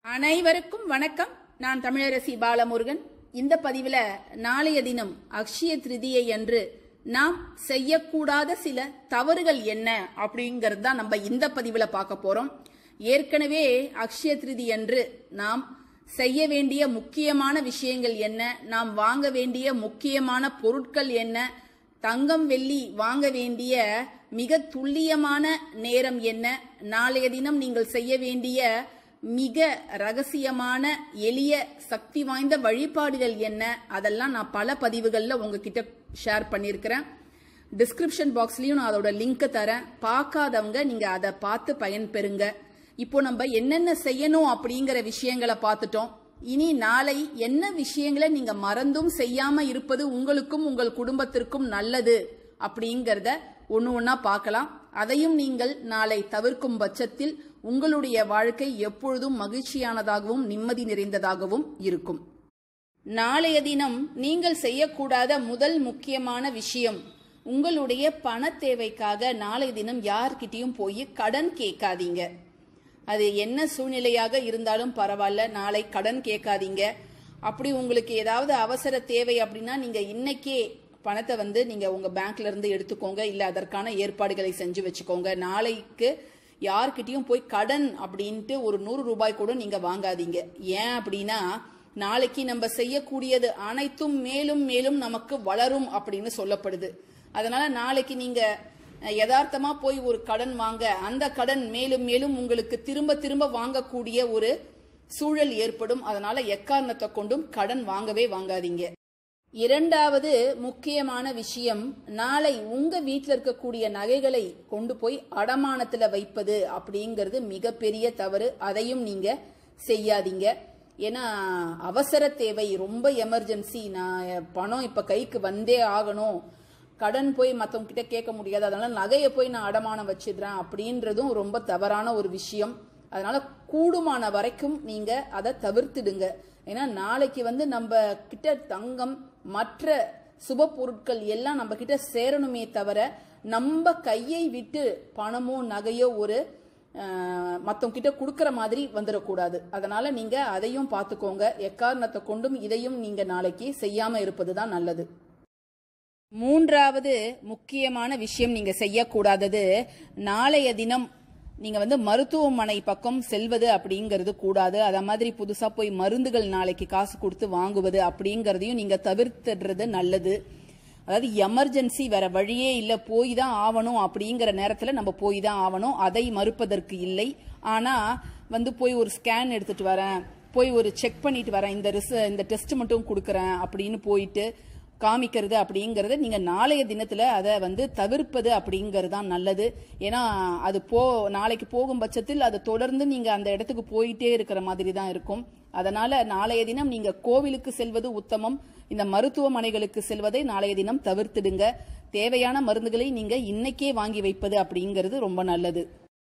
அனைவருக்கும் வணக்கம். நான் தமிழரசி பாலமுருகன். இந்த பதிவில் நாளைய தினம் அக்ஷய திருதியை அன்று நாம் செய்யக்கூடாத சில தவறுகள் என்ன அப்படிங்கிறது தான் நம்ம இந்த பதிவில் பார்க்க போறோம். ஏற்கனவே அக்ஷய திருதி அன்று நாம் செய்ய வேண்டிய முக்கியமான விஷயங்கள் என்ன, நாம் வாங்க வேண்டிய முக்கியமான பொருட்கள் என்ன, தங்கம் வெள்ளி வாங்க வேண்டிய மிக துல்லியமான நேரம் என்ன, நாளைய தினம் நீங்கள் செய்ய வேண்டிய மிக ரகசியமான எளிய சக்தி வாய்ந்த வழிபாடுகள் என்ன, அதெல்லாம் நான் பல பதிவுகளில் உங்ககிட்ட ஷேர் பண்ணியிருக்கிறேன். டிஸ்கிரிப்ஷன் பாக்ஸ்லயும் நான் அதோட லிங்க் தரேன். பார்க்காதவங்க நீங்க அதை பார்த்து பயன்பெறுங்க. இப்போ நம்ம என்னென்ன செய்யணும் அப்படிங்கிற விஷயங்களை பார்த்துட்டோம். இனி நாளை என்ன விஷயங்களை நீங்க மறந்தும் செய்யாம இருப்பது உங்களுக்கும் உங்கள் குடும்பத்திற்கும் நல்லது அப்படிங்கிறத ஒன்று ஒன்றா பார்க்கலாம். அதையும் நீங்கள் நாளை தவிர்க்கும் பட்சத்தில் உங்களுடைய வாழ்க்கை எப்பொழுதும் மகிழ்ச்சியானதாகவும் நிம்மதி நிறைந்ததாகவும் இருக்கும். நாளைய தினம் நீங்கள் செய்யக்கூடாத முதல் முக்கியமான விஷயம், உங்களுடைய பண தேவைக்காக நாளைய தினம் யார்கிட்டையும் போய் கடன் கேட்காதீங்க. அது என்ன சூழ்நிலையாக இருந்தாலும் பரவாயில்ல, நாளை கடன் கேட்காதீங்க. அப்படி உங்களுக்கு ஏதாவது அவசர தேவை அப்படின்னா நீங்க இன்னைக்கே பணத்தை நீங்க உங்க பேங்க்ல இருந்து எடுத்துக்கோங்க, இல்ல அதற்கான ஏற்பாடுகளை செஞ்சு வச்சுக்கோங்க. நாளைக்கு யார்கிட்டயும் போய் கடன் அப்படின்ட்டு ஒரு 100 ரூபாய் கூட நீங்க வாங்காதீங்க. ஏன் அப்படின்னா நாளைக்கு நம்ம செய்யக்கூடியது அனைத்தும் மேலும் மேலும் நமக்கு வளரும் அப்படின்னு சொல்லப்படுது. அதனால நாளைக்கு நீங்க யதார்த்தமா போய் ஒரு கடன் வாங்க, அந்த கடன் மேலும் மேலும் உங்களுக்கு திரும்ப திரும்ப வாங்கக்கூடிய ஒரு சூழல் ஏற்படும். அதனால எக்காரணத்தை கொண்டும் கடன் வாங்கவே வாங்காதீங்க. இரண்டாவது முக்கியமான விஷயம், நாளை உங்க வீட்டில் இருக்கக்கூடிய நகைகளை கொண்டு போய் அடமானத்துல வைப்பது அப்படிங்கிறது மிகப்பெரிய தவறு. அதையும் நீங்க செய்யாதீங்க. ஏன்னா அவசர தேவை, ரொம்ப எமர்ஜென்சி, நான் பணம் இப்ப கைக்கு வந்தே ஆகணும், கடன் போய் மற்றவங்க கிட்ட கேட்க முடியாது, அதனால நகையை போய் நான் அடமானம் வச்சிடுறேன் அப்படின்றதும் ரொம்ப தவறான ஒரு விஷயம். அதனால கூடுமான வரைக்கும் நீங்க அதை தவிர்த்துடுங்க. ஏன்னா நாளைக்கு நம்ம கிட்ட தங்கம் மற்ற சுப பொருட்கள் எல்லாம் நம்ம கிட்ட சேரணுமே தவிர நம்ம கையை விட்டு பணமோ நகையோ ஒரு மற்றவங்க கிட்ட கொடுக்கற மாதிரி வந்துடக்கூடாது. அதனால நீங்க அதையும் பார்த்துக்கோங்க. எக்காரணத்தை கொண்டும் இதையும் நீங்க நாளைக்கு செய்யாம இருப்பதுதான் நல்லது. மூன்றாவது முக்கியமான விஷயம் நீங்க செய்யக்கூடாதது, நாளைய தினம் நீங்க மருத்துவமனை பக்கம் செல்வது அப்படிங்கிறது கூடாது. அத மாதிரி புதுசா போய் மருந்துகள் நாளைக்கு காசு கொடுத்து வாங்குவது அப்படிங்கறதையும் நீங்க தவிர்த்துடுறது நல்லது. அதாவது எமர்ஜென்சி, வேற வழியே இல்ல, போய் தான் ஆகணும் அப்படிங்கிற நேரத்துல நம்ம போய் தான் ஆகணும், அதை மறுப்பதற்கு இல்லை. ஆனா போய் ஒரு ஸ்கேன் எடுத்துட்டு வரேன், போய் ஒரு செக் பண்ணிட்டு வரேன், இந்த டெஸ்ட் மட்டும் கொடுக்கறேன் அப்படின்னு போயிட்டு காமிக்கிறது அப்படிங்கறத நீங்க நாளைய தினத்துல அதை தவிர்ப்பது அப்படிங்கிறது தான் நல்லது. ஏன்னா அது நாளைக்கு போகும் பட்சத்தில் அதை தொடர்ந்து நீங்க அந்த இடத்துக்கு போயிட்டே இருக்கிற மாதிரி தான் இருக்கும். அதனால நாளைய தினம் நீங்க கோவிலுக்கு செல்வது உத்தமம். இந்த மருத்துவமனைகளுக்கு செல்வதை நாளைய தினம் தவிர்த்துடுங்க. தேவையான மருந்துகளை நீங்க இன்னைக்கே வாங்கி வைப்பது அப்படிங்கிறது ரொம்ப நல்லது.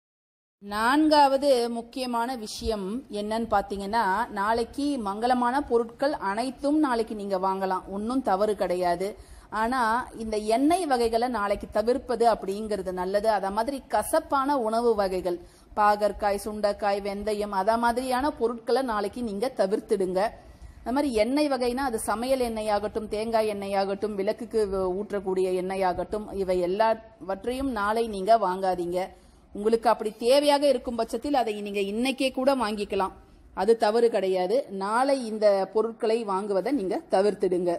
நான்காவது முக்கியமான விஷயம் என்னன்னு பாத்தீங்கன்னா, நாளைக்கு மங்களமான பொருட்கள் அனைத்தும் நாளைக்கு நீங்க வாங்கலாம், ஒன்னும் தவறு கிடையாது. ஆனா இந்த எண்ணெய் வகைகளை நாளைக்கு தவிர்ப்பது அப்படிங்கிறது நல்லது. அத மாதிரி கசப்பான உணவு வகைகள், பாகற்காய், சுண்டைக்காய், வெந்தயம், அத மாதிரியான பொருட்களை நாளைக்கு நீங்க தவிர்த்துடுங்க. அது மாதிரி எண்ணெய் வகைனா அது சமையல் எண்ணெய் ஆகட்டும், தேங்காய் எண்ணெய் ஆகட்டும், விளக்குக்கு ஊற்றக்கூடிய எண்ணெய் ஆகட்டும், இவை எல்லாவற்றையும் நாளை நீங்க வாங்காதீங்க. உங்களுக்கு அப்படி தேவையாக இருக்கும் பட்சத்தில் அதை நீங்க இன்னைக்கே கூட வாங்கிக்கலாம், அது தவறு கிடையாது. நாளை இந்த பொருட்களை வாங்குவதை நீங்க தவிர்த்துடுங்க.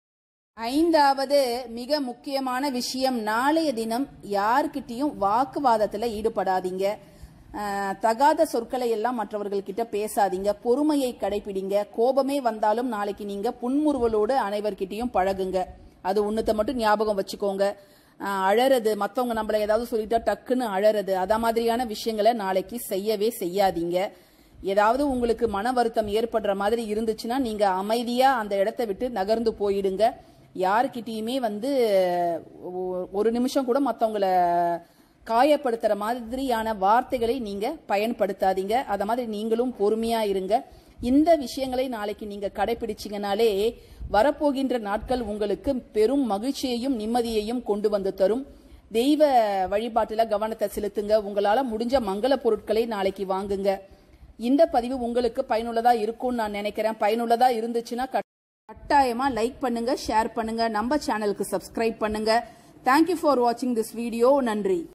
ஐந்தாவது மிக முக்கியமான விஷயம், நாளைய தினம் யார்கிட்டையும் வாக்குவாதத்துல ஈடுபடாதீங்க. தகாத சொற்களை எல்லாம் மற்றவர்கள் கிட்ட பேசாதீங்க. பொறுமையை கடைபிடிங்க. கோபமே வந்தாலும் நாளைக்கு நீங்க புன்முறுவலோடு அனைவர்கிட்டையும் பழகுங்க. அது ஒண்ணுத்த மட்டும் ஞாபகம் வச்சுக்கோங்க. அழறது, மற்றவங்க நம்மள ஏதாவது சொல்லிட்டா டக்குன்னு அழறது, அத மாதிரியான விஷயங்களை நாளைக்கு செய்யவே செய்யாதீங்க. ஏதாவது உங்களுக்கு மன வருத்தம் ஏற்படுற மாதிரி இருந்துச்சுன்னா நீங்க அமைதியா அந்த இடத்தை விட்டு நகர்ந்து போயிடுங்க. யாருக்கிட்டையுமே ஒரு நிமிஷம் கூட மற்றவங்களை காயப்படுத்துற மாதிரியான வார்த்தைகளை நீங்க பயன்படுத்தாதீங்க. அத மாதிரி நீங்களும் பொறுமையா இருங்க. இந்த விஷயங்களை நாளைக்கு நீங்க கடைபிடிச்சீங்கனாலே வரப்போகின்ற நாட்கள் உங்களுக்கு பெரும் மகிழ்ச்சியையும் நிம்மதியையும் கொண்டு வந்து தரும். தெய்வ வழிபாட்டுல கவனத்தை செலுத்துங்க. உங்களால முடிஞ்ச மங்கள பொருட்களை நாளைக்கு வாங்குங்க. இந்த பதிவு உங்களுக்கு பயனுள்ளதா இருக்கும்னு நான் நினைக்கிறேன். பயனுள்ளதா இருந்துச்சுன்னா கட்டாயமா லைக் பண்ணுங்க, ஷேர் பண்ணுங்க, நம்ம சேனலுக்கு சப்ஸ்கிரைப் பண்ணுங்க. தேங்க்யூ ஃபார் வாட்சிங் திஸ் வீடியோ. நன்றி.